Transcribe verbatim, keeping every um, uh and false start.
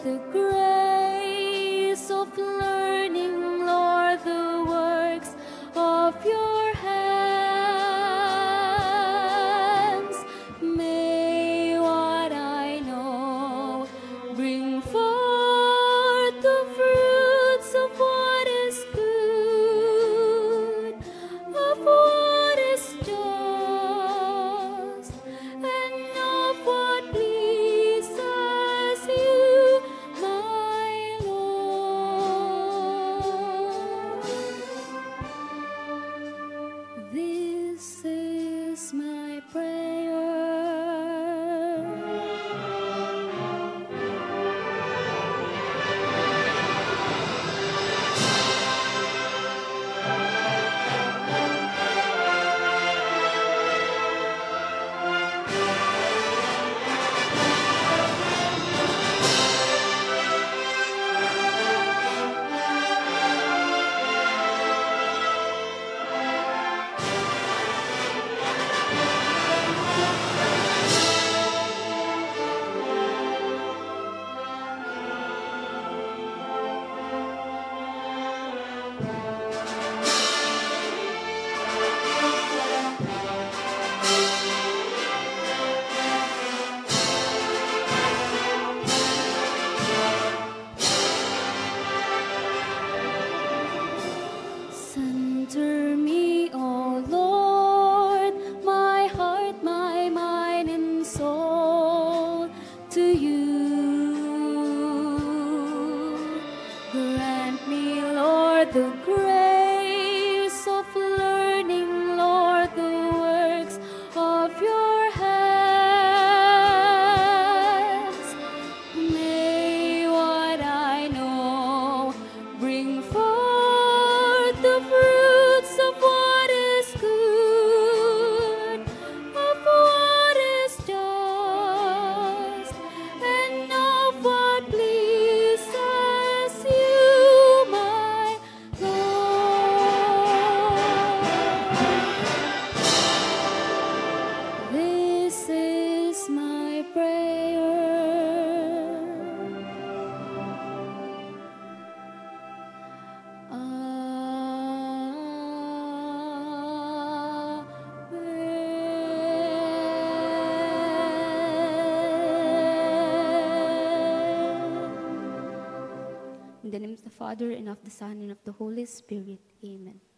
the grace of learning, Lord, the works of your hands. May what I know bring forth the fruits of what is good, of what is just, and of what pleases you, my Lord. This is my prayer. Center me, O Lord, my heart, my mind, and soul to you. Grant me, Lord, the grace of learning, Lord, the works of your hands. May what I know bring forth the fruits of what is good, of what is just, and of what pleases you, my Lord. This is my prayer. In the name of the Father, and of the Son, and of the Holy Spirit. Amen.